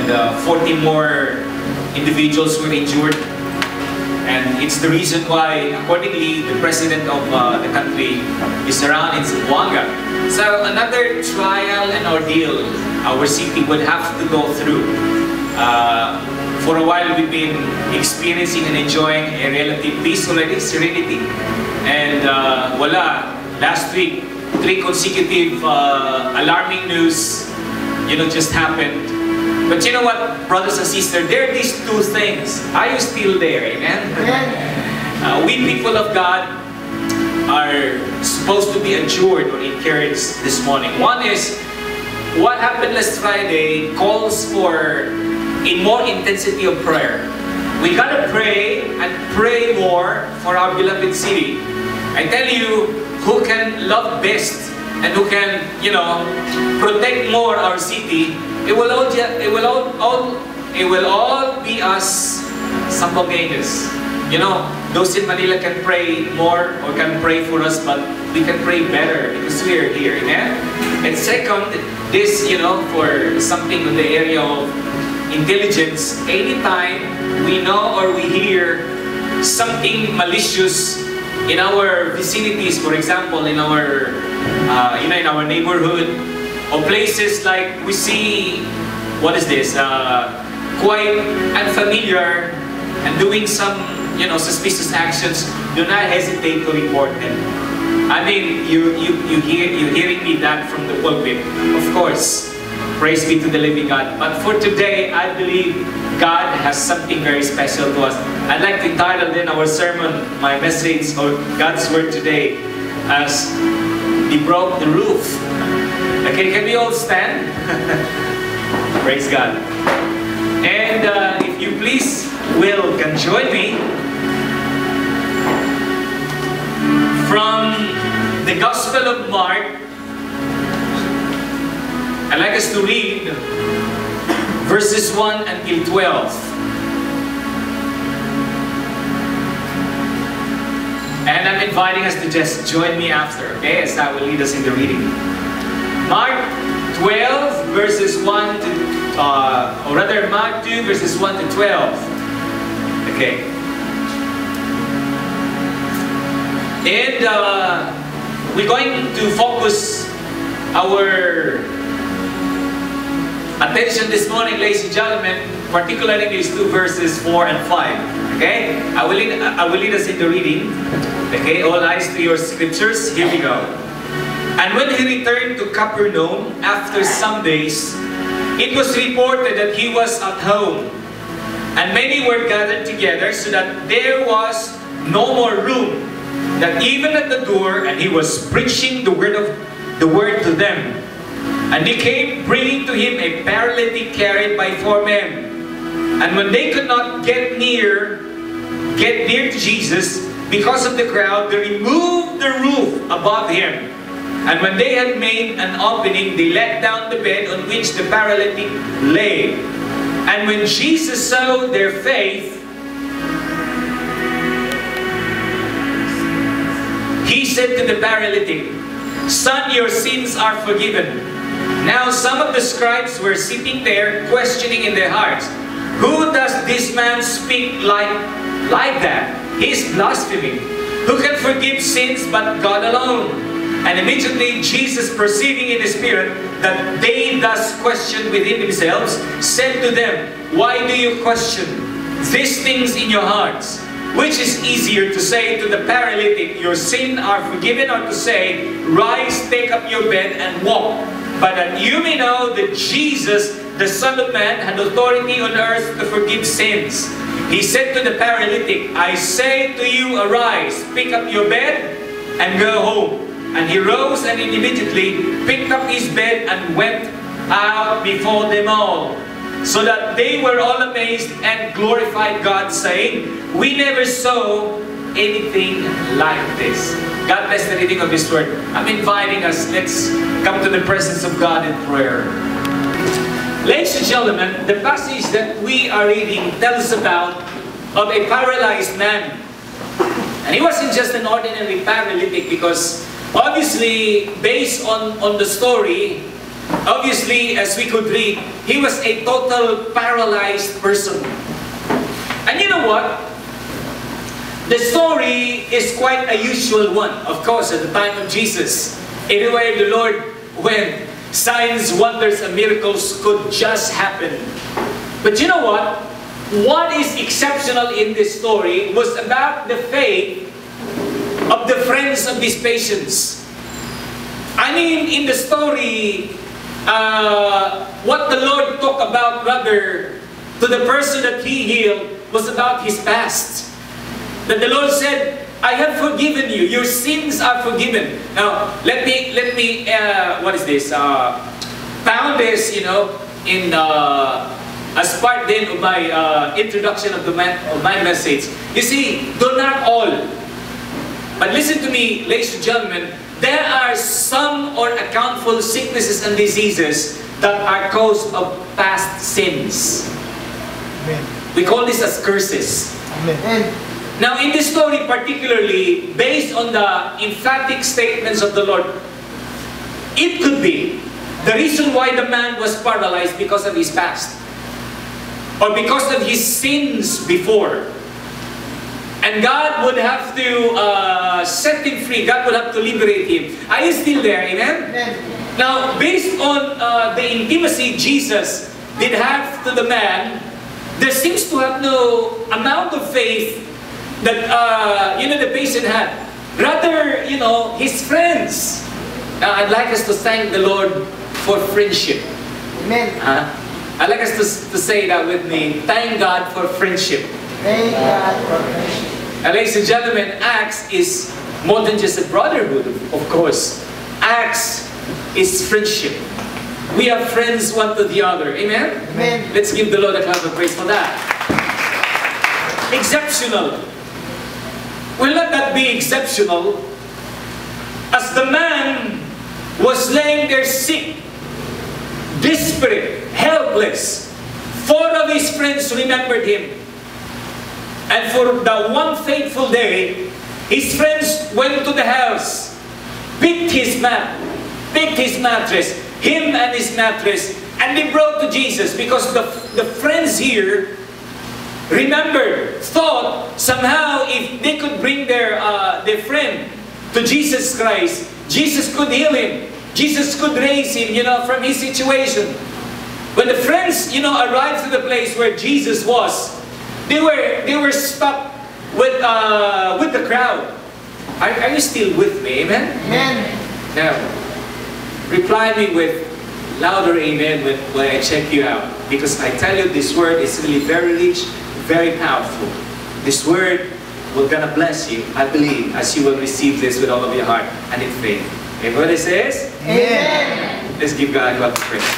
and 40 more individuals were injured. And it's the reason why, accordingly, the president of the country is around in Zamboanga. So another trial and ordeal our city would have to go through. For a while, we've been experiencing and enjoying a relative peace already, serenity. And last week, 3 consecutive alarming news, just happened. But you know what, brothers and sisters, there are these 2 things. Are you still there? Amen? We people of God are supposed to be assured or encouraged this morning. One is, what happened last Friday calls for a more intensity of prayer. We gotta pray and pray more for our beloved city. I tell you, who can love best and who can, protect more our city, it will all be us Sambuangueños. Those in Manila can pray more or can pray for us, but we can pray better because we are here. Amen? And second, this, for something in the area of intelligence, anytime we know or we hear something malicious in our vicinities, for example, in our in our neighborhood, or places like we see, what is this, quite unfamiliar and doing some, suspicious actions, do not hesitate to report them. I mean, you're hearing me that from the pulpit. Of course, praise be to the living God. But for today, I believe God has something very special to us. I'd like to title then our sermon, my message, or God's Word today, as He broke the roof. Okay, can we all stand? Praise God. And if you please can join me from the Gospel of Mark. I'd like us to read verses 1 until 12. And I'm inviting us to just join me after, okay, as I will lead us in the reading. Mark 12 verses 1 to, Mark 2 verses 1 to 12. Okay. And we're going to focus our attention this morning, ladies and gentlemen, particularly these 2 verses 4 and 5. Okay? I will lead us in the reading. Okay, all eyes to your scriptures. Here we go. And when he returned to Capernaum after some days, it was reported that he was at home, and many were gathered together, so that there was no more room, that even at the door, and he was preaching the word to them. And they came, bringing to him a paralytic carried by 4 men. And when they could not get near to Jesus because of the crowd, they removed the roof above him. And when they had made an opening, they let down the bed on which the paralytic lay. And when Jesus saw their faith, he said to the paralytic, "Son, your sins are forgiven." Now some of the scribes were sitting there, questioning in their hearts, "Who does this man speak like that? He is blaspheming. Who can forgive sins but God alone?" And immediately Jesus, perceiving in the spirit that they thus questioned within themselves, said to them, "Why do you question these things in your hearts? Which is easier, to say to the paralytic, 'Your sins are forgiven,' or to say, 'Rise, take up your bed and walk'? But that you may know that Jesus, the Son of Man, had authority on earth to forgive sins." He said to the paralytic, "I say to you, arise, pick up your bed, and go home." And he rose and immediately picked up his bed and went out before them all, so that they were all amazed and glorified God, saying, "We never saw anything like this." God bless the reading of His Word. I'm inviting us, let's come to the presence of God in prayer. Ladies and gentlemen, the passage that we are reading tells about of a paralyzed man. And he wasn't just an ordinary paralytic, because obviously, based on the story, Obviously, as we could read, he was a total paralyzed person. And you know what? The story is quite a usual one. Of course, at the time of Jesus, anywhere the Lord went, signs, wonders, and miracles could just happen. But you know what? What is exceptional in this story was about the faith of the friends of these patients. I mean, in the story, what the Lord talked about rather to the person that He healed was about his past. That the Lord said, I have forgiven you. Your sins are forgiven. Now, let me what is this? Pound this, you know, in as part then of my introduction of my message. You see, do not all. But listen to me, ladies and gentlemen, there are some or accountful sicknesses and diseases that are caused of past sins. Amen. We call this as curses. Amen. Now in this story particularly, based on the emphatic statements of the Lord, it could be the reason why the man was paralyzed because of his past. Or because of his sins before. And God would have to set him free. God would have to liberate him. Are you still there? Amen? Amen. Now, based on the intimacy Jesus did have to the man, there seems to have no amount of faith that the patient had. Rather, his friends. Now, I'd like us to thank the Lord for friendship. Amen. I'd like us to say that with me. Thank God for friendship. Thank God for friendship. Ladies and gentlemen, Acts is more than just a brotherhood, of course. Acts is friendship. We are friends one to the other. Amen? Amen. Let's give the Lord a clap of praise for that. Exceptional. Well, let that be exceptional. As the man was laying there sick, desperate, helpless, 4 of his friends remembered him. And for the one fateful day, his friends went to the house, picked his mattress, him and his mattress, and they brought to Jesus, because the friends here remembered, thought somehow if they could bring their friend to Jesus Christ, Jesus could heal him. Jesus could raise him, from his situation. When the friends, arrived to the place where Jesus was, they were stuck with the crowd. Are you still with me? Amen? Amen. Now, reply me with louder amen when I check you out. Because I tell you, this word is really very rich, very powerful. This word will gonna bless you, I believe, as you will receive this with all of your heart and in faith. Everybody says? Amen. Let's give God a clap of praise.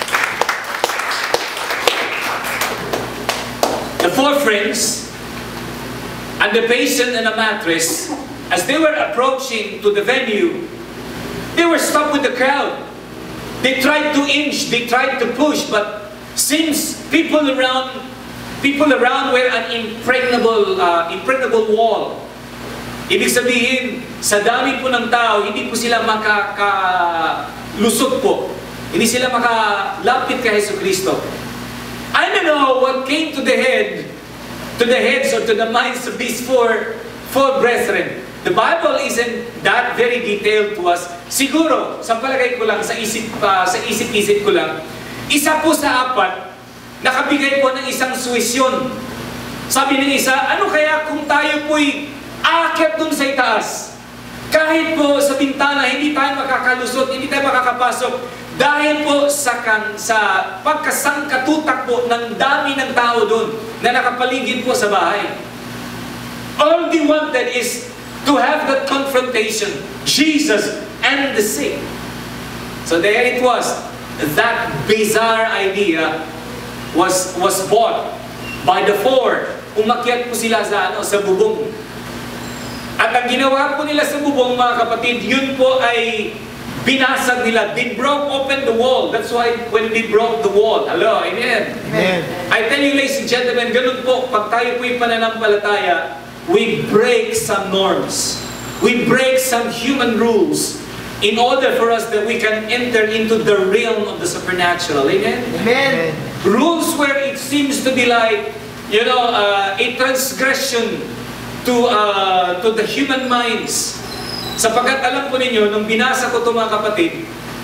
The 4 friends and the patient and a mattress, as they were approaching to the venue, they were stopped with the crowd. They tried to inch, they tried to push, but since people around were an impregnable wall. Ibig sabihin, sa dami po ng tao, hindi po sila makakalusot po. Hindi sila makalapit kay Jesucristo. I don't know what came to the heads or to the minds of these four brethren. The Bible isn't that very detailed to us. Siguro, sa palagay ko lang, sa isip-isip ko lang, isa po sa 4, nakabigay po ng isang suwisyon. Sabi ng isa, ano kaya kung tayo po'y aakyat dun sa itaas? Kahit po sa bintana, hindi tayo makakalusot, hindi tayo makakapasok. Dahil po sa pagkasangkatutak po ng dami ng tao doon na nakapaligid po sa bahay. All they wanted is to have that confrontation, Jesus and the sick. So there it was. That bizarre idea was bought by the 4. Umakyat po sila sa bubong. At ang ginawa po nila sa bubong, mga kapatid, yun po ay binasag nila. They broke open the wall. That's why when they broke the wall. Hello, amen? Amen. I tell you, ladies and gentlemen, ganun po, pag tayo po'y pananampalataya, we break some norms. We break some human rules. in order for us that we can enter into the realm of the supernatural. Amen? Amen. Rules where it seems to be like, you know, a transgression to the human minds. Sapagkat alam po ninyo, nung binasa ko ito mga kapatid,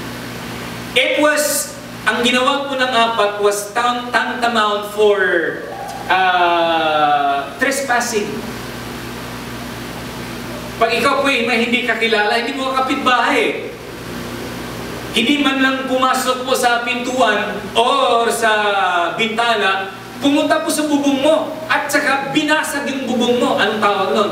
ang ginawa po ng apat was tantamount for trespassing. Pag ikaw po may hindi kakilala, hindi mo kapitbahay. Hindi man lang pumasok po sa pintuan or sa bintana, pumunta po sa bubong mo at saka binasag yung bubong mo. Anong tawag nun?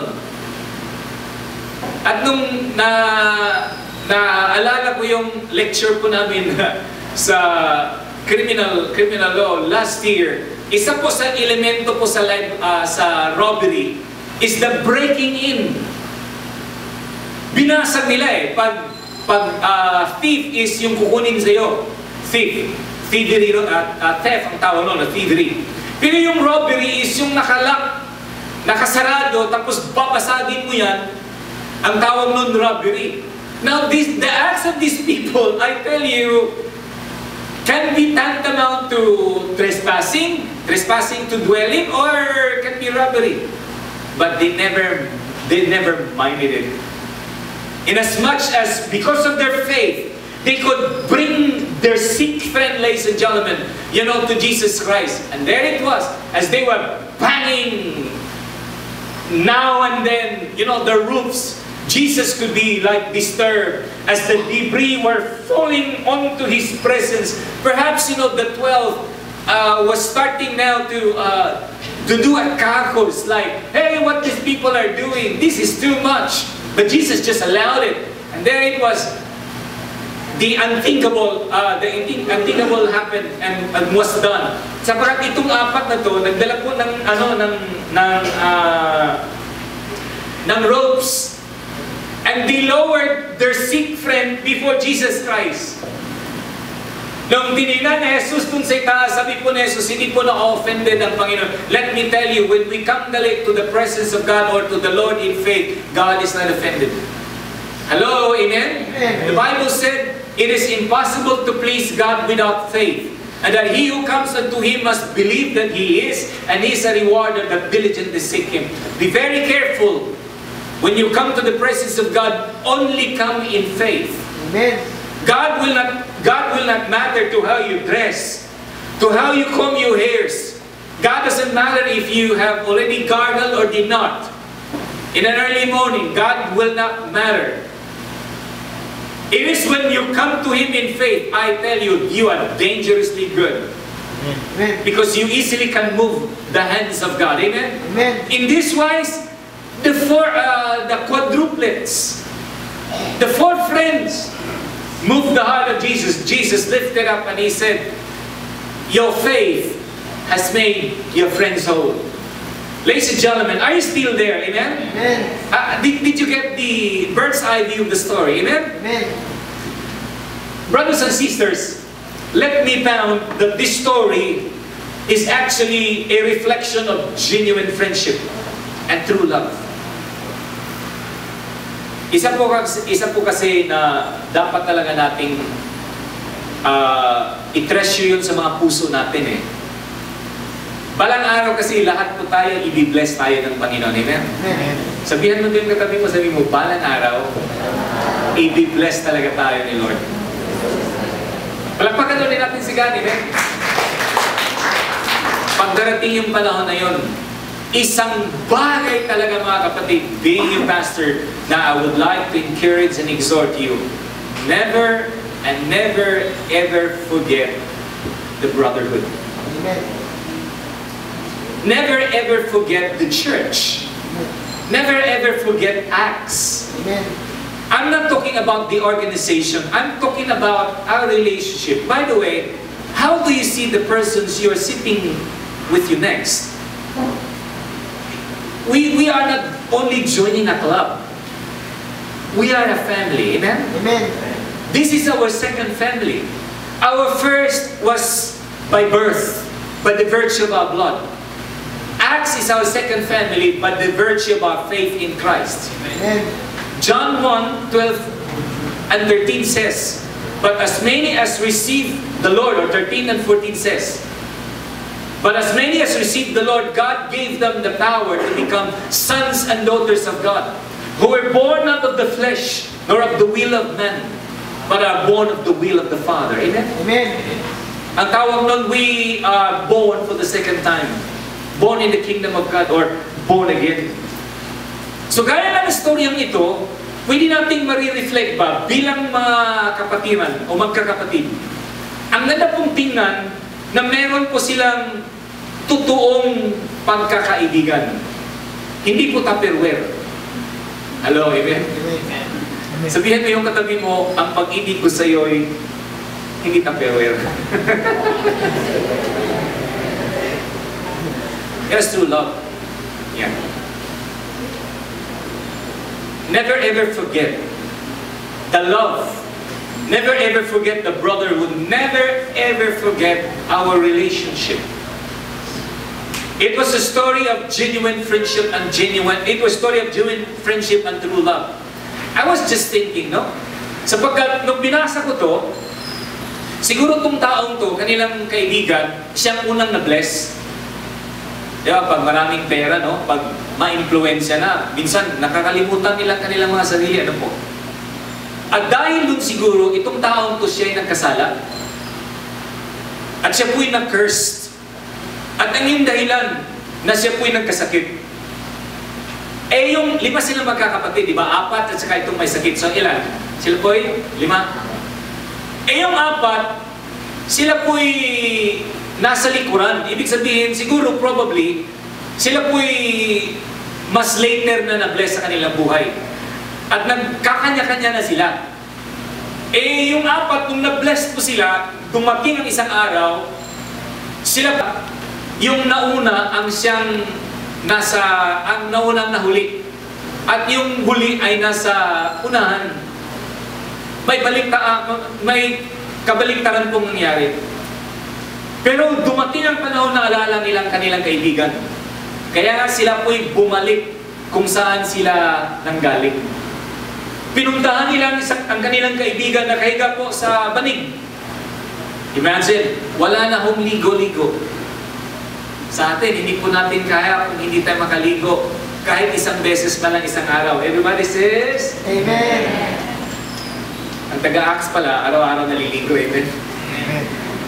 At nung naalala ko yung lecture po namin sa criminal law last year, isa po sa elemento po sa robbery is the breaking in. Binasag nila eh. Pag thief is yung kukunin sa'yo. Thievery, theft ang tawag nun, thievery. Pero yung robbery is yung nakalock, nakasarado, tapos babasagin mo yan, ang tawag nun robbery. Now, the acts of these people, I tell you, can be tantamount to trespassing to dwelling, or can be robbery. But they never minded it. Inasmuch as, because of their faith, they could bring their sick friend, ladies and gentlemen, you know, to Jesus Christ. And there it was, as they were banging now and then, you know, the roofs. Jesus could be like disturbed as the debris were falling onto His presence. Perhaps, you know, the 12 was starting now to do a kakos, like, hey, what these people are doing, this is too much. But Jesus just allowed it. And there it was. The unthinkable happened and was done. Sapagkat itong apat na to, nagdala po ng ropes. And they lowered their sick friend before Jesus Christ. Nung tinignan ni Jesus dun sa itaas, sabi po ni Jesus, hindi po na-offended ang Panginoon. Let me tell you, when we come to the presence of God or to the Lord in faith, God is not offended. Hello, amen? The Bible said, it is impossible to please God without faith. And that he who comes unto Him must believe that He is, and He is a rewarder that diligently seek Him. Be very careful. When you come to the presence of God, only come in faith. Amen. God will not matter to how you dress, to how you comb your hairs. God doesn't matter if you have already gargled or did not. In an early morning, God will not matter. It is when you come to Him in faith, I tell you, you are dangerously good. Amen. Because you easily can move the hands of God. Amen? Amen. In this wise, the quadruplets, the four friends, moved the heart of Jesus. Jesus lifted up and He said, your faith has made your friends whole. Ladies and gentlemen, are you still there? Amen? Amen. Did you get the bird's eye view of the story? Amen? Amen. Brothers and sisters, let me found that this story is actually a reflection of genuine friendship and true love. Isa po kasi na dapat talaga nating i-treasure yun sa mga puso natin eh. Balang araw kasi lahat po tayo, i-bless tayo ng Panginoon. Amen? Amen. Sabihan mo din katabi mo, sabi mo, balang araw, i-bless talaga tayo ni Lord. Palagpakan ulit natin si God. Amen? Pagdarating yung panahon na yun, isang bagay talaga mga kapatid, being your pastor, na I would like to encourage and exhort you, never and never ever forget the brotherhood. Amen. Never ever forget the church. Never ever forget Acts. Amen. I'm not talking about the organization. I'm talking about our relationship. By the way, how do you see the persons you're sitting with you next? We are not only joining a club. We are a family. Amen? Amen. This is our second family. Our first was by birth, by the virtue of our blood. Acts is our second family by the virtue of our faith in Christ. Amen. John 1:12 and 13 says, but as many as received the Lord, or 13 and 14 says, but as many as received the Lord, God gave them the power to become sons and daughters of God, who were born not of the flesh, nor of the will of man, but are born of the will of the Father. Amen? Amen. Ang tawag nun, we are born for the second time. Born in the kingdom of God, or born again. So gaya ng istoryang ito, pwede nating marireflect ba bilang mga kapatiran o magkakapatid. Ang ganda pong tingnan na meron po silang totoong pagkakaibigan. Hindi po tupperware. Hello, amen? Amen. Sabihin mo yung katabi mo, ang pag-ibig ko sa iyo ay hindi tupperware. Yes, true love. Yeah. Never ever forget the love. Never ever forget the brotherhood. Never ever forget our relationship. It was a story of genuine friendship and it was a story of genuine friendship and true love. I was just thinking, no? Sapagkat nung binasa ko to, siguro tong taong to, kanilang kaibigan, siyang unang na-bless. Diba, pag maraming pera, no? Pag ma-influensya na, minsan nakakalimutan nila kanilang mga sarili, ano po? At dahil dun siguro, itong taong to siya ay nagkasala. At siya po'y na-cursed. At ang yung dahilan na siya po'y nagkasakit. Eh yung 5 silang magkakapatid, di ba? 4 at saka itong may sakit. So ilan? Sila po'y 5. Eh yung 4, sila po'y nasa likuran. Ibig sabihin, siguro, probably, sila po'y mas later na na-bless sa kanilang buhay. At nagkakanya-kanya na sila. Eh, yung 4, nung na-bless po sila, dumating ang isang araw, sila yung nauna ang siyang ang naunang nahuli. At yung huli ay nasa unahan. May kabaliktaran pong nangyari. Pero dumating ang panahon na alala nilang kanilang kaibigan. Kaya sila po'y bumalik kung saan sila nanggaling. Pinuntahan nila ang kanilang kaibigan na kahiga po sa banig. Imagine, wala na hong ligo-ligo. Sa atin, hindi po natin kaya kung hindi tayo makaligo. Kahit isang beses pa lang isang araw. Everybody says, Amen. ang taga-Acts pala, araw-araw naliligo. Amen? Amen.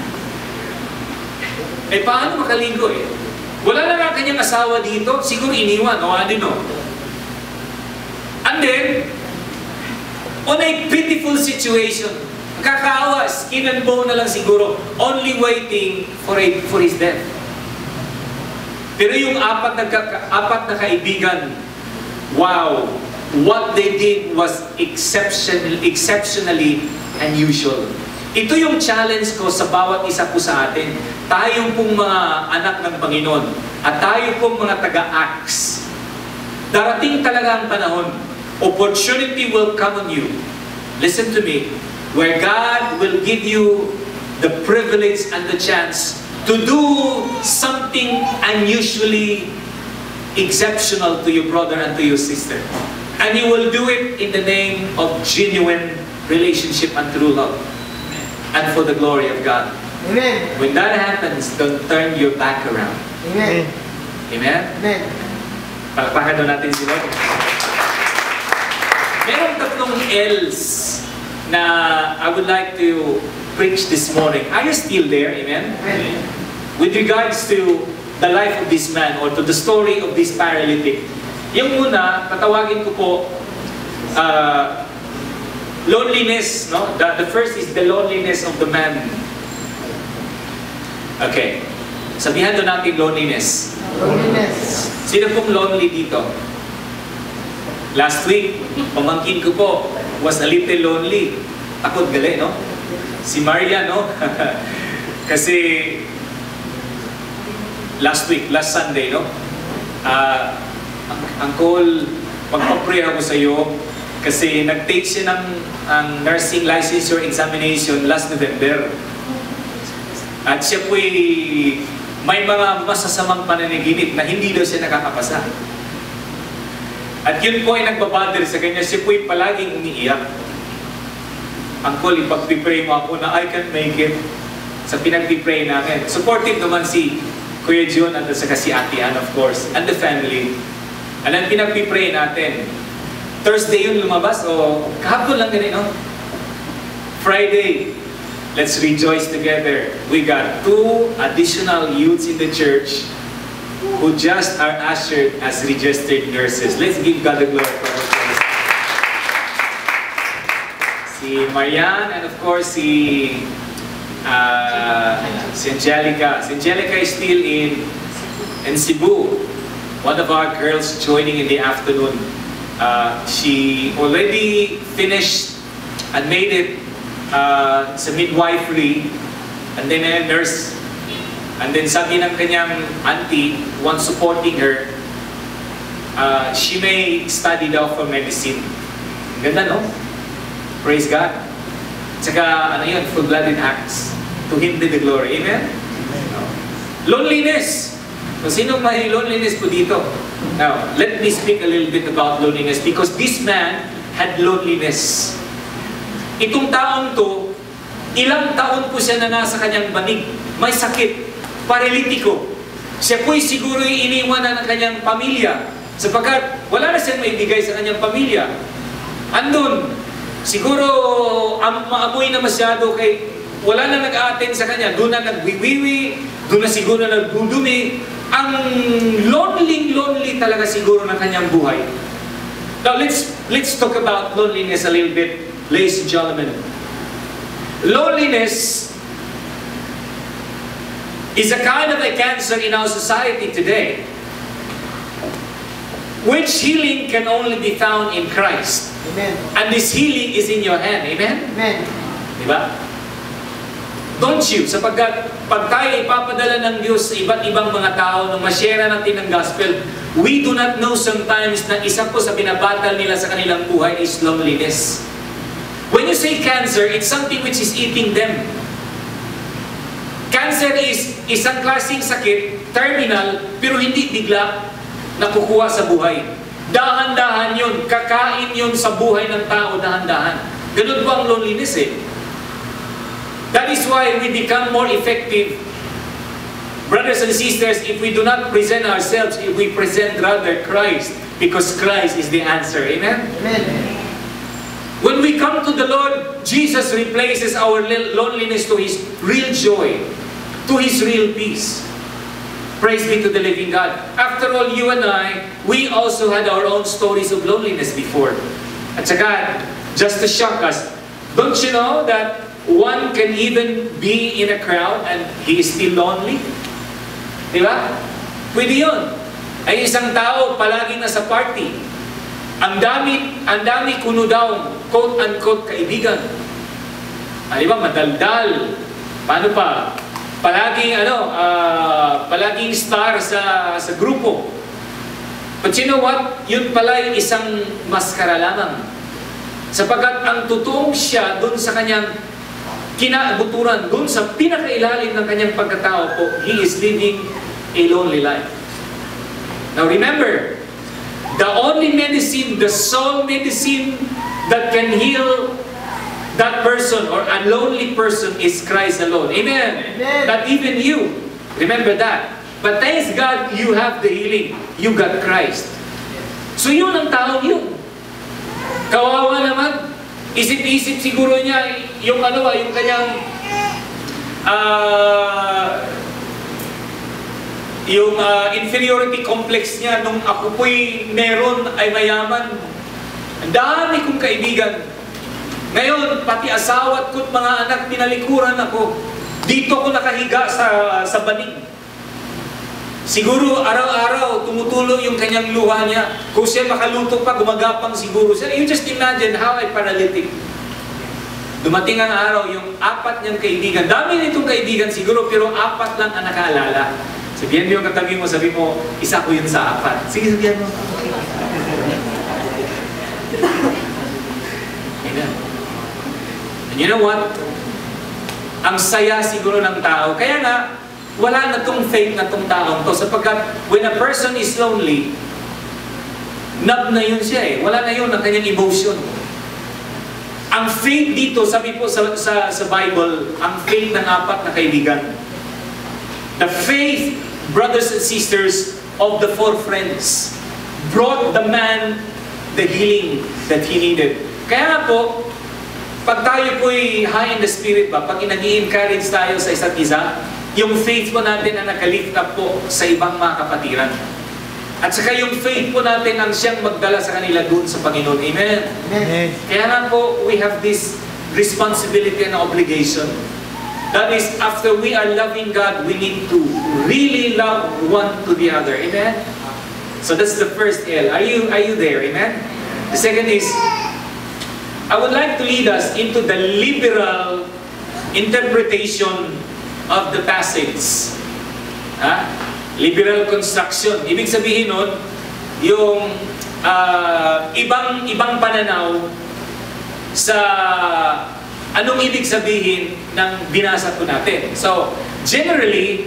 Eh, paano makaligo eh? Wala na nga kanyang asawa dito, siguro iniwan, o ano no? And then, on a pitiful situation, kakaawa, skin and bone na lang siguro, only waiting for his death. Pero yung 4 na kaibigan, wow, what they did was exceptionally unusual. Ito yung challenge ko sa bawat isa po sa atin. Tayo pong mga anak ng Panginoon at tayo pong mga taga-Acts. Darating talaga ang panahon. Opportunity will come on you. Listen to me. Where God will give you the privilege and the chance to do something unusually exceptional to your brother and to your sister. And you will do it in the name of genuine relationship and true love. And for the glory of God. Amen. When that happens, don't turn your back around. Amen. Amen? Amen. Palakpakan doon natin si Lord. Merong 3 L's na I would like to preach this morning. Are you still there? Amen? Amen. With regards to the life of this man or to the story of this paralytic. Yung muna, patawagin ko po, loneliness, no? The first is the loneliness of the man. Okay. Sabihan doon natin loneliness. Loneliness. Sino pong lonely dito? Last week, pamangkin ko po, was a little lonely. Takot gali, no? Si Maria, no? Kasi, last Sunday, no? Uncle, magpa-pray ako sa iyo kasi nag-take siya ng nursing licensure examination last November. At siya po'y may mga masasamang pananaginip na hindi daw siya nakakapasa. At yun po ay nagbabother sa kanya, siya po'y palaging umiiyak. Uncle, ipag-pray mo ako na I can make it sa pinag-pray namin. Supportive naman si Kuya John at saka si Ate Ann, of course, and the family. And ang pinag-pray natin, Thursday yun lumabas o kahapon lang ganun, no? Friday, let's rejoice together. We got 2 additional youths in the church who just are ushered as registered nurses. Let's give God the glory for this. Si Marian and of course si Angelica. Si Angelica is still in Cebu. One of our girls joining in the afternoon. She already finished and made it sa midwifery and then a nurse. And then sabi ng kanyang auntie, one supporting her, she may study daw for medicine. Ganda, no? Praise God. Tsaka, ano yun, full-blooded acts. To Him be the glory. Amen? Loneliness. So, sino may loneliness po dito? Now, let me speak a little bit about loneliness because this man had loneliness. Itong taong to, ilang taon po siya na nasa kanyang banig. May sakit. Paralitiko. Siya po'y siguro iniwanan ng kanyang pamilya sapagkat wala na siyang maibigay sa kanyang pamilya. Andun, siguro maamoy na masyado kay wala na nag-a-attend sa kanya. Doon na nagwiwiwi, doon na siguro nagdudumi. Ang lonely talaga siguro ng kanyang buhay. Now let's talk about loneliness a little bit, ladies and gentlemen. Loneliness is a kind of a cancer in our society today, which healing can only be found in Christ. Amen. And this healing is in your hand. Amen? Amen. Diba? Don't you? Sapagkat pag tayo ipapadala ng Diyos sa iba't ibang mga tao nung ma-share natin ng gospel, we do not know sometimes na isa po sa binabatal nila sa kanilang buhay is loneliness. When you say cancer, it's something which is eating them. Cancer is isang klaseng sakit, terminal, pero hindi bigla nakukuha sa buhay. Dahan-dahan yun, kakain yun sa buhay ng tao, dahan-dahan. Ganun po ang loneliness eh. That is why we become more effective. Brothers and sisters, if we do not present ourselves, if we present rather Christ, because Christ is the answer. Amen? Amen. When we come to the Lord, Jesus replaces our loneliness to His real joy, to His real peace. Praise be to the living God. After all, you and I, we also had our own stories of loneliness before. At saka, just to shock us, don't you know that one can even be in a crowd and he is still lonely? Diba? Pwede yun. Ay isang tao palaging nasa party. Ang dami kuno daw, quote-unquote, kaibigan. Di ba? Madaldal. Paano pa? Palaging star sa grupo. But you know what? Yun pala yung isang maskara lamang. Sapagkat ang totoong siya dun sa kanyang kinaabuturan, dun sa pinakailalim ng kanyang pagkatao po, he is living a lonely life. Now remember, the only medicine, the sole medicine that can heal that person or a lonely person is Christ alone. Amen? Amen. Not even you. Remember that. But thanks God, you have the healing. You got Christ. So yun ang taong yun. Kawawa naman. Isip-isip siguro niya yung yung kanyang inferiority complex niya nung ako po'y meron ay mayaman. Ang dami kong kaibigan. Ngayon, pati asawa at mga anak, tinalikuran ako. Dito ako nakahiga sa banig. Siguro araw-araw tumutulo yung kanyang luha niya. Kung siya makaluto pa, gumagapang siguro siya. You just imagine how I paralytic. Dumating ang araw, yung 4 niyang kaibigan. Dami nitong kaibigan siguro, pero 4 lang ang nakaalala. Sabihan mo yung katabi mo, sabi mo, isa ko yun sa 4. Sige, sabihan mo. Amen. And you know what? Ang saya siguro ng tao. Kaya nga, wala na tong faith na tong taong to. Sapagkat when a person is lonely, nab na yun siya eh. Wala na yun ang kanyang emotion. Ang faith dito, sabi po sa Bible, ang faith ng apat na kaibigan. The faith, brothers and sisters, of the four friends brought the man the healing that he needed. Kaya nga po, pag tayo po'y high in the spirit ba, pag nag-i-encourage tayo sa isa't isa, yung faith po natin ang nakalift up po sa ibang mga kapatiran. At saka yung faith po natin ang siyang magdala sa kanila doon sa Panginoon. Amen? Amen. Kaya nga po, we have this responsibility and obligation. That is, after we are loving God, we need to really love one to the other. Amen? So that's the first L. Are you there? Amen? The second is, I would like to lead us into the liberal interpretation of the passage. Liberal construction. Ibig sabihin nun, yung ibang pananaw sa anong ibig sabihin ng binasa po natin. So, generally,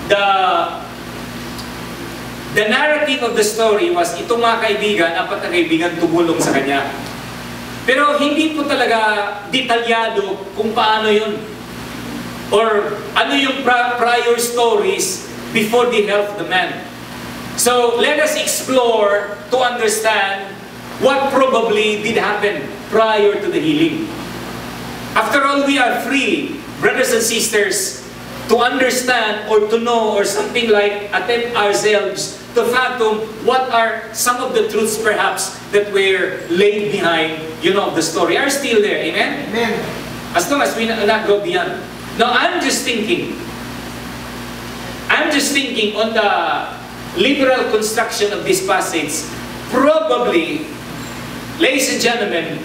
the narrative of the story was itong mga kaibigan, apat na kaibigan tumulong sa kanya. Pero hindi po talaga detalyado kung paano yun. Or ano yung prior stories before they helped the man. So, let us explore to understand what probably did happen prior to the healing. After all, we are free, brothers and sisters, to understand or to know or something like attempt ourselves to fathom what are some of the truths perhaps that were laid behind, the story are still there. Amen? Amen. As long as we not go beyond. Now, I'm just thinking on the liberal construction of this passage. Probably, ladies and gentlemen,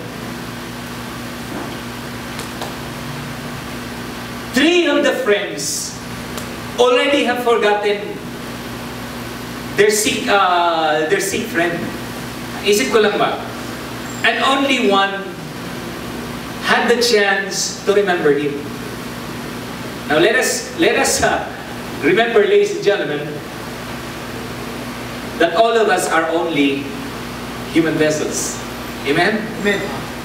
3 of the friends already have forgotten their sick friend. Isip ko lang ba? And only one had the chance to remember him. Now let us remember, ladies and gentlemen, that all of us are only human vessels. Amen? Amen.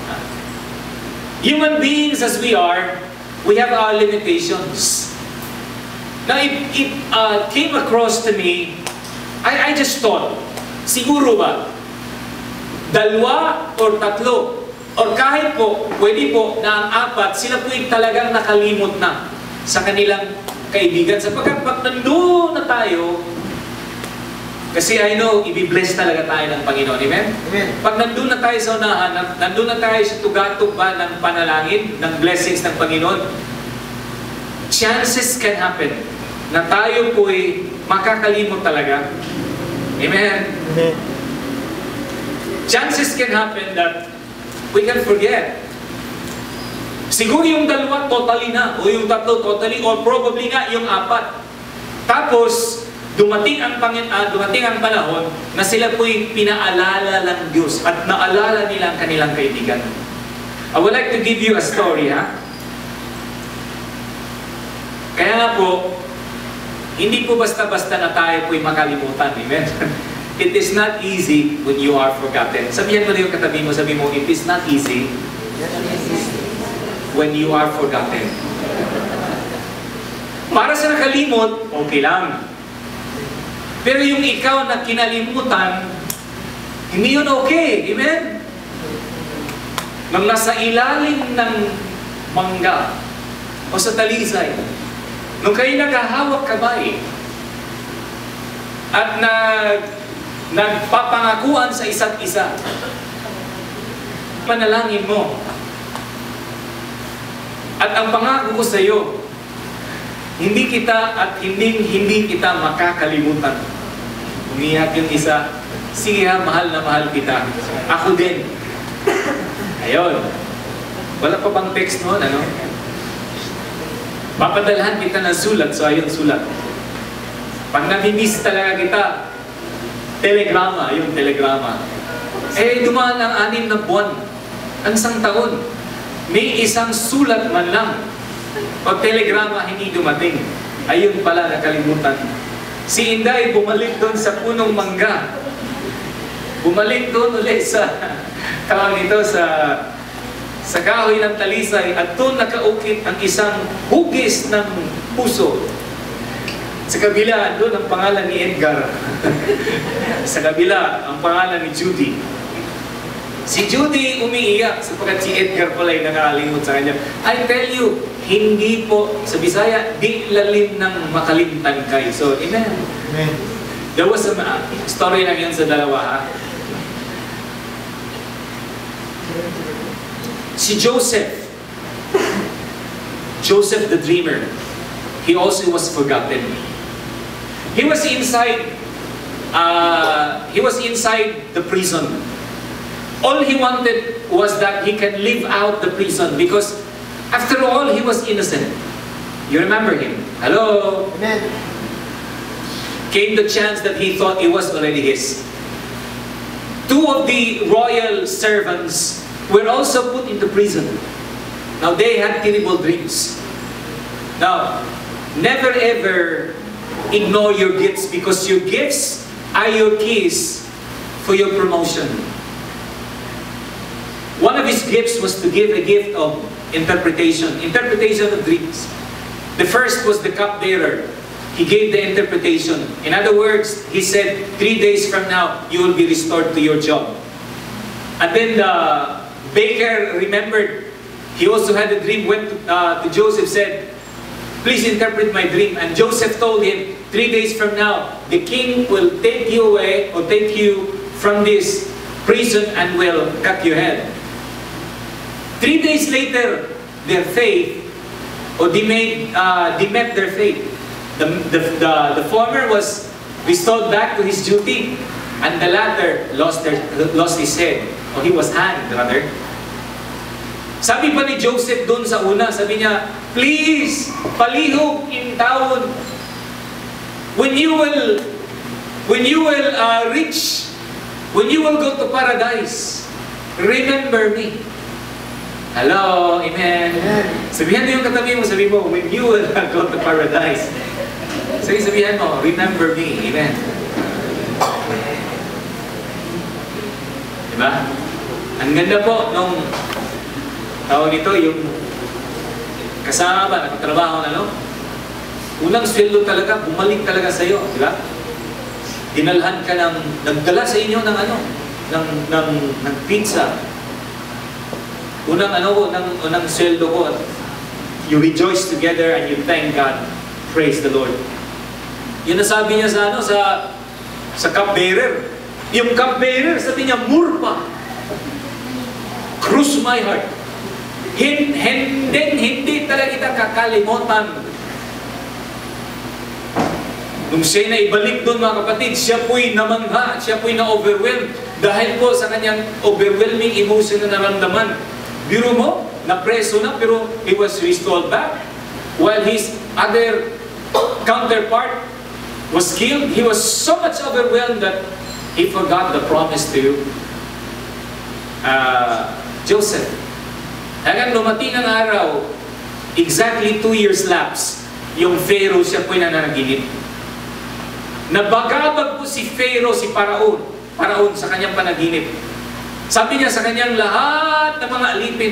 Human beings as we are, we have our limitations. Now, it came across to me, I just thought, siguro ba, 2 or 3, or kahit po, pwede po na ang 4, sila po'y talagang nakalimot na sa kanilang kaibigan. Sapagkat pag nandun na tayo, kasi I know, i-bless talaga tayo ng Panginoon. Amen? Amen. Pag nandun na tayo sa unahan, nandun na tayo sa tugatog ba ng panalangin, ng blessings ng Panginoon, chances can happen na tayo po'y makakalimot talaga. Amen? Amen. Chances can happen that we can forget. Siguro yung 2 totally na, o yung 3 totally, or probably nga yung 4. Tapos, dumating ang panahon na sila po'y pinaalala ng Diyos at naalala nila ang kanilang kaibigan. I would like to give you a story, Kaya nga po, hindi po basta-basta na tayo po'y makalimutan. Amen? It is not easy when you are forgotten. Sabihan mo na yung katabi mo, sabi mo, it is not easy when you are forgotten. Para sa nakalimot, okay lang. Pero yung ikaw na kinalimutan, hindi yun okay. Amen? Nang nasa ilalim ng mangga o sa talisay, nung kayo naghahawak kamay at nagpapangakuan sa isa't isa, panalangin mo. At ang pangako ko sa iyo, hindi kita at hindi kita makakalimutan. Umiyak yung isa, sige mahal na mahal kita. Ako din. Ayun. Wala pa bang text noon, Papadalhan kita ng sulat, so ayun sulat. Pag nami-miss talaga kita, telegrama, yung telegrama. Dumaan ang 6 na buwan, ang 1 taon. May isang sulat man lang. Pag telegrama hindi dumating, ayun pala nakalimutan. Si Inday bumalik doon sa punong mangga. Bumalik doon ulit sa tawag ito sa sa kahoy ng talisay at doon nakaukit ang isang hugis ng puso. Sa kabila, doon ang pangalan ni Edgar. Sa kabila, ang pangalan ni Judy. Si Judy umiiyak sapagkat si Edgar pala ay nakakalimot sa kanya. I tell you, hindi po, sa Bisaya, di lalim ng makalimtan kayo. So, amen. Amen. There was a story lang yun sa dalawa, ha? Si Joseph the dreamer, he also was forgotten. He was inside the prison. All he wanted was that he can live out the prison because after all, he was innocent. You remember him? Hello? Amen. Came the chance that he thought it was already his. Two of the royal servants were also put into prison. Now they had terrible dreams. Now, never ever ignore your gifts because your gifts are your keys for your promotion. One of his gifts was to give a gift of interpretation of dreams. The first was the cupbearer. He gave the interpretation. In other words, he said, 3 days from now, you will be restored to your job. And then the baker remembered, he also had a dream, went to Joseph, said, please interpret my dream. And Joseph told him, 3 days from now, the king will take you away or take you from this prison and will cut your head. 3 days later, their faith, or they met their faith. The former was restored back to his duty, and the latter lost his head, or he was hanged, rather. Sabi pa ni Joseph doon sa una, sabi niya, please, palihog in town. When you will go to paradise, remember me. Hello, amen. Sabihan mo yung katabi mo, sabi mo, when you will go to paradise. Sabihan mo, remember me, amen. Diba? Ang ganda po nung tawag ito, yung kasama ba, nakatrabaho na, no? Unang sweldo talaga, bumalik talaga sa'yo, diba? Dinalhan ka ng, nagdala sa inyo ng ano, ng pizza. Unang sweldo ko, you rejoice together and you thank God. Praise the Lord. Yun nasabi niya sa cupbearer. Yung cupbearer, sabi niya, murpa. Crush my heart. Hindi talaga kita kakalimutan. Nung siya na ibalik doon, mga kapatid, siya po'y namangha, siya po'y na-overwhelmed dahil po sa kanyang overwhelming emotion na naramdaman. Biro mo, napreso na, pero he was restored back. While his other counterpart was killed, he was so much overwhelmed that he forgot the promise to Joseph. Hanggang dumating ang araw, exactly 2 years lapse, yung Pharaoh siya po'y nananaginip. Nabagabag po si Pharaoh, si Paraon sa kanyang panaginip. Sabi niya sa kanyang lahat ng mga alipin,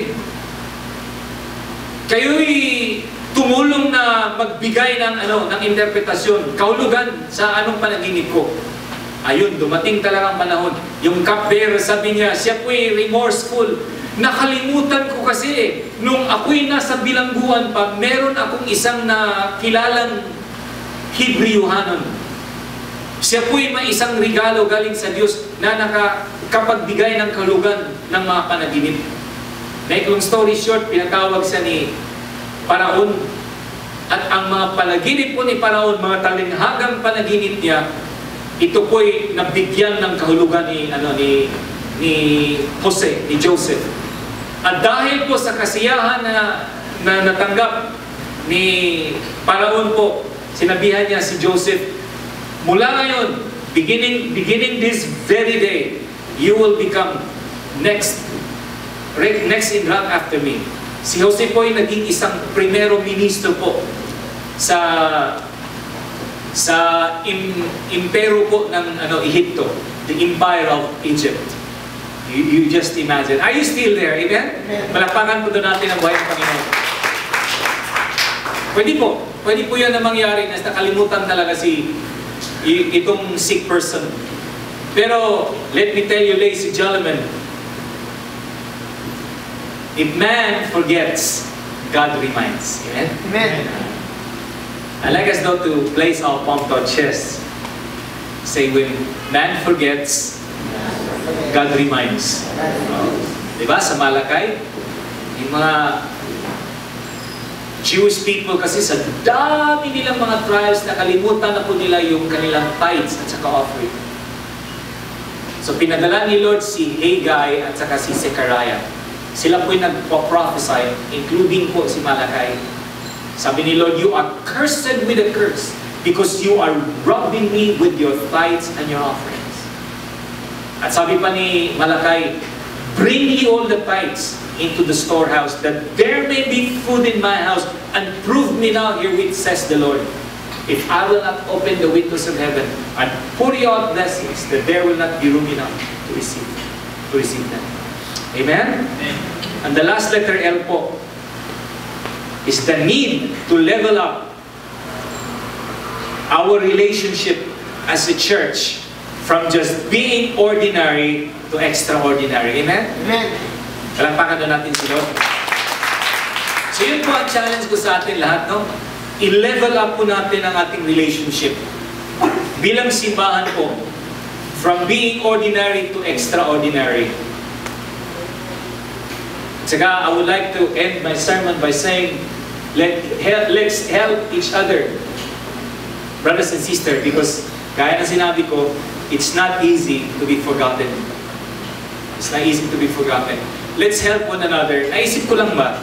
kayo'y tumulong na magbigay ng interpretasyon, kahulugan sa anong panaginip ko. Ayun, dumating talagang panahon. Yung cupbearer, sabi niya, siya po'y remorseful. Nakalimutan ko kasi nung ako'y nasa bilangguan pa, meron akong isang nakilalang Hebrewhanon. Siya po'y may isang regalo galing sa Diyos na nakapagbigay ng kahulugan ng mga panaginip. Make long story short, pinatawag siya ni Paraon. At ang mga panaginip po ni Paraon, mga talinghagang panaginip niya, ito po'y nabigyan ng kahulugan ni Jose, ni Joseph. At dahil po sa kasiyahan na natanggap ni Paraon po, sinabihan niya si Joseph, mula ngayon, beginning this very day, you will become next in rank after me. Si Jose po ay naging isang primero ministro po sa impero po ng Egypto, the Empire of Egypt. You just imagine. Are you still there? Amen? Amen. Palakpakan po doon natin ang buhay ng Panginoon. Pwede po yan na mangyari na nakalimutan talaga itong sick person. Pero, let me tell you, ladies and gentlemen, if man forgets, God reminds. Amen? Amen. I'd like us now to place our palm to our chest. Say, when man forgets, God reminds. Diba? Sa Malakay, yung mga Jewish people kasi sa dami nilang mga trials, nakalimutan na po nila yung kanilang tithes at saka offering. So pinadala ni Lord si Haggai at saka si Zechariah. Sila po yung nagpo-prophesy, including po si Malakay. Sabi ni Lord, you are cursed with a curse because you are robbing me with your tithes and your offerings. At sabi pa ni Malakay, bring ye all the tithes into the storehouse, that there may be food in my house, and prove me now herewith, says the Lord, if I will not open the windows of heaven and pour you out blessings, that there will not be room enough to receive them. Amen? And the last letter L po is the need to level up our relationship as a church from just being ordinary to extraordinary. Amen? Amen. Kalampakan na natin si Lord. So yun po ang challenge ko sa atin lahat, no? I-level up po natin ang ating relationship. Bilang simbahan po, from being ordinary to extraordinary. Saka, I would like to end my sermon by saying, let's help each other, brothers and sisters, because gaya na sinabi ko, it's not easy to be forgotten. It's not easy to be forgotten. Let's help one another. Naisip ko lang ba?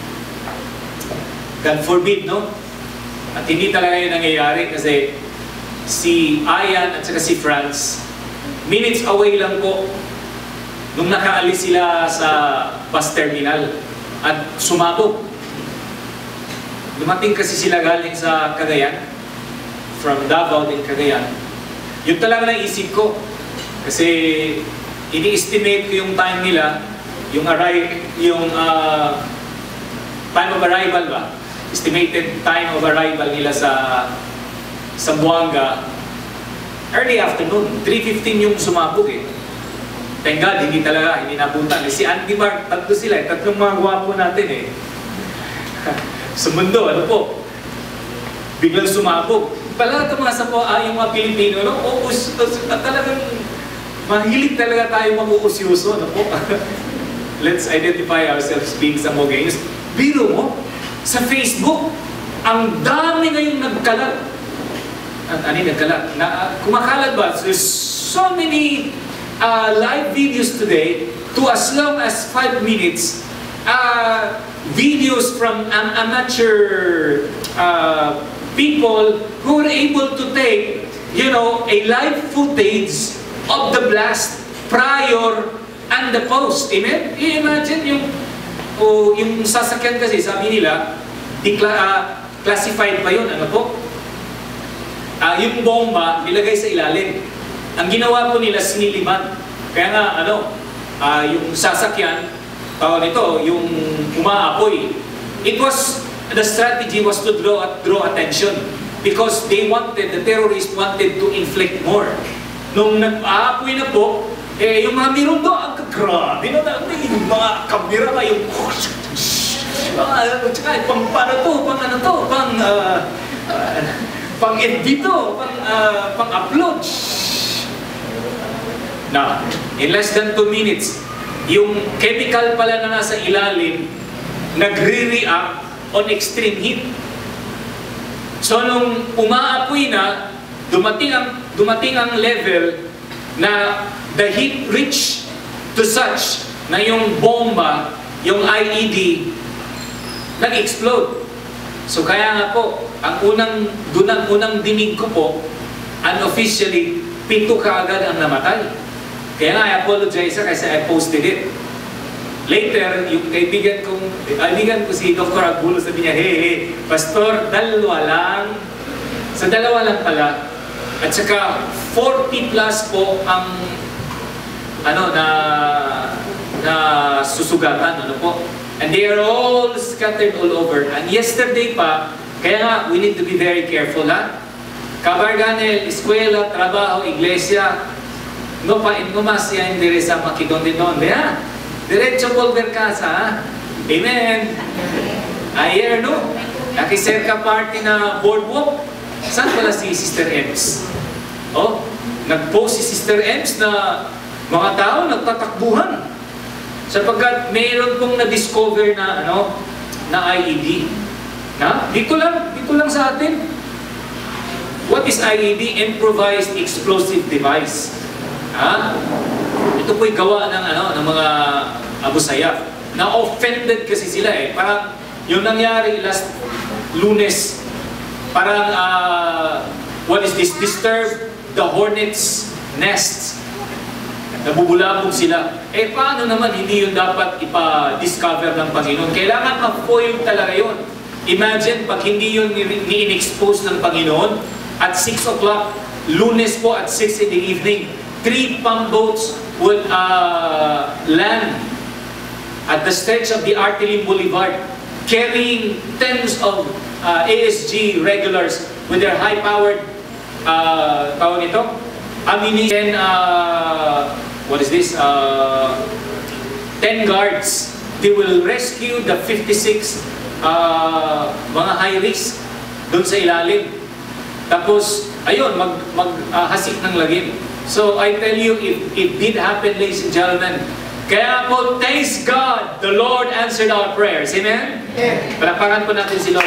God forbid, no? At hindi talaga yun nangyayari kasi si Ayan at saka si Franz, minutes away lang po nung nakaalis sila sa bus terminal at sumabog. Dumating kasi sila galing sa Cagayan, from Davao din Cagayan. Yun talaga naisip ko kasi ini-estimate ko yung time nila, yung time of arrival ba? Estimated time of arrival nila sa Buanga, early afternoon, 3:15 yung sumabog eh. Thank God, hindi nabutan. Si Andy Mark, tatlo sila, tatlong mga gwapo natin eh. Sa mundo, ano po? Biglang sumabog. Pala ito mga yung mga Pilipino, no? Talagang mahilig talaga tayo mag-uusyoso, ano po? Let's identify ourselves being Samogeños. Biro mo, sa Facebook, ang dami ngayong nagkalat. Kumakalat ba? There's so many live videos today to as long as 5 minutes. Videos from amateur people who were able to take, a live footage of the blast prior and the post. Amen? I-imagine yung sasakyan kasi, sabi nila, classified pa yun, ano po? Yung bomba, nilagay sa ilalim. Ang ginawa po nila, siniliman. Kaya nga, yung sasakyan, yung umaapoy. The strategy was to draw attention because the terrorists wanted to inflict more. Nung nag-aapoy na po, yung mga mirundo, ang grabe na yung mga kamera na yung pang FB to, pang upload. Now, in less than 2 minutes, yung chemical pala na nasa ilalim, nagre-react on extreme heat. So, nung umaapoy na, dumating ang level na the heat reached to such na yung bomba, yung IED, nag-explode. So kaya nga po, ang unang dinig ko po, unofficially, 7 kaagad ang namatay. Kaya nga, I apologize kasi I posted it. Later, yung kaibigan ko si Dr. Agulo, sabi niya, hey, Pastor, dalawa lang. Sa dalawa lang pala. At saka, 40 plus po ang na susugatan, ano po. And they are all scattered all over. And yesterday pa, kaya nga, we need to be very careful, ha? Kabarganel, eskwela, trabaho, iglesia, no pa ingumas yan dire sa Makedon, ha? Diretso volver casa, ha? Amen. Ayer, no? Nakiserka party na boardwalk. Saan pala si Sister Ems? Oh, nag-post si Sister Ems na mga tao nagtatakbuhan. Sapagkat mayroon pong na-discover na na IED. Na? Dito lang sa atin. What is IED? Improvised explosive device. Ha? Ito po'y gawa ng mga Abu Sayyaf. Na-offended kasi sila eh. Parang yung nangyari last Lunes, parang what is this? Disturb the hornet's nests. Nabubulabog sila. Eh, paano naman hindi yun dapat ipa-discover ng Panginoon? Kailangan ma-foil talaga yun. Imagine, pag hindi yun ni-expose ng Panginoon, at 6 o'clock, Lunes po at 6 in the evening, 3 pump boats would land at the stretch of the Artilim Boulevard, carrying tens of ASG regulars with their high-powered, tawag ito, ammunition, what is this? 10 guards. They will rescue the 56 mga high risk doon sa ilalim. Tapos, ayun, hasik ng lagim. So, I tell you, if it did happen, ladies and gentlemen, kaya po, thanks God, the Lord answered our prayers. Amen? Palapakan po natin si Lord.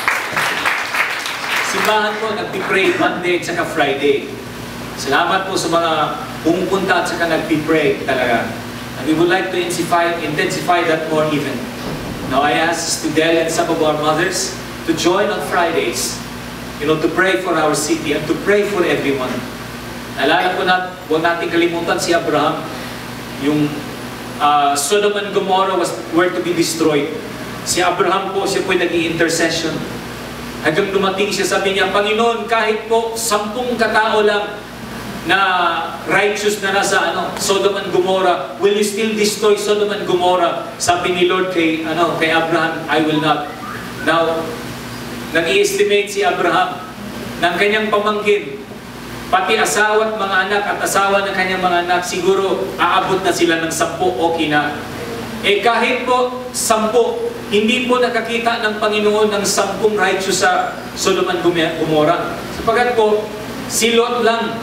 Simbahan po, nagpipray Monday at saka Friday. Salamat po sa mga pumupunta at saka nagpipray talaga. And we would like to intensify that more even. Now I ask Studel and some of our mothers to join on Fridays, to pray for our city and to pray for everyone. Naalala ko huwag natin kalimutan si Abraham. Yung Sodom and Gomorrah were to be destroyed. Si Abraham po, siya po'y nag-i-intercession. Hanggang dumating siya, sabi niya, Panginoon, kahit po 10 katao lang na righteous na nasa Sodom and Gomorrah, will you still destroy Sodom and Gomorrah? Sabi ni Lord kay Abraham, I will not. Now, nag-i-estimate si Abraham ng kanyang pamangkin, pati asawa at mga anak at asawa ng kanyang mga anak, siguro aabot na sila ng 10, okay na. Eh kahit po 10, hindi po nakakita ng Panginoon ng 10 righteous sa Sodom and Gomorrah. Sapagat po, si Lot lang,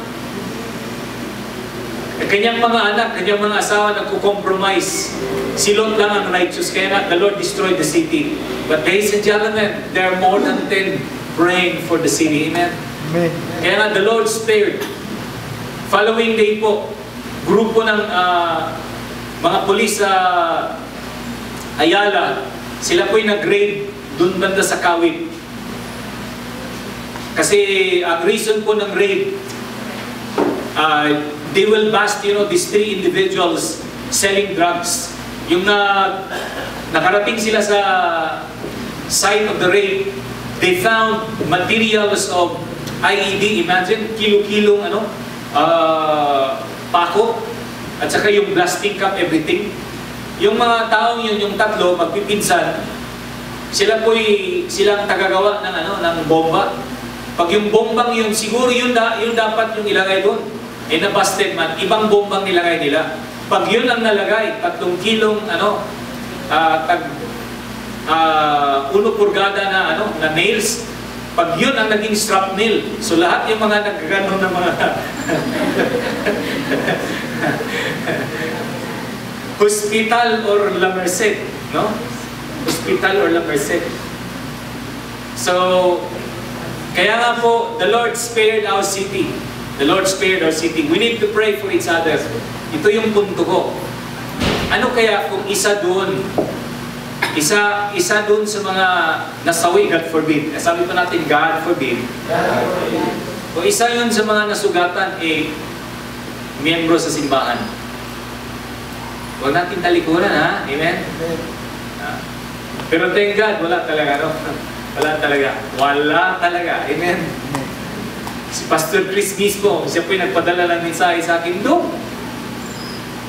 kanyang mga anak, kanyang mga asawa nagko-compromise. Si Lot lang ang righteous, kaya nga the Lord destroyed the city. But ladies and gentlemen, there are more than 10 praying for the city. Amen? Amen. Kaya nga the Lord spared. Following day po, grupo ng mga pulis sa Ayala, sila po'y nag-raid dun banda sa Kawit. Kasi ang reason po ng raid, they will bust, these 3 individuals selling drugs. Yung nakarating sila sa site of the raid, they found materials of IED. Imagine, kilo-kilong pako, at saka yung blasting cup, everything. Yung mga taong yun, yung 3, magpipinsan, silang tagagawa ng bomba. Pag yung bombang yun, siguro yun dapat yung ilagay doon. Eh na-busted man, ibang bombang nilagay nila. Pag yun ang nalagay, 3 kilong 1 purgada na nails, pag yun ang naging shrapnel, so lahat yung mga nagkaganon na mga hospital or La Merced, no? Hospital or La Merced. So, kaya nga po, the Lord spared our city. The Lord spared our city. We need to pray for each other. Ito yung punto ko. Ano kaya kung isa doon sa mga nasawi, God forbid. Sabi pa natin, God forbid. Kung isa yun sa mga nasugatan, miyembro sa simbahan. Huwag natin talikuran, ha? Amen? Pero thank God, wala talaga, no? Wala talaga. Wala talaga. Amen? Si Pastor Chris mismo, siya po'y nagpadala ng mensahe sa akin,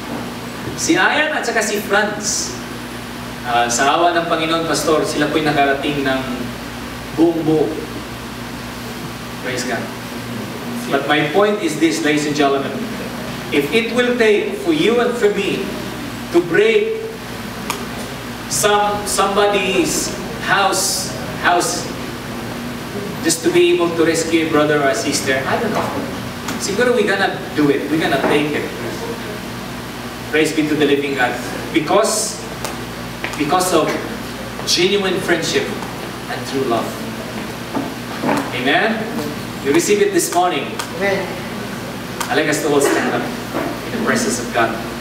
Si Ayan at saka si Franz, sa awa ng Panginoon, Pastor, sila po'y nakarating ng buong buo. Praise God. But my point is this, ladies and gentlemen. If it will take for you and for me to break somebody's house just to be able to rescue a brother or a sister, I don't know. Siguro we're gonna do it. We're gonna take it. Praise be to the living God. Because of genuine friendship and true love. Amen? You receive it this morning. Amen. I'd like us to all stand up in the presence of God.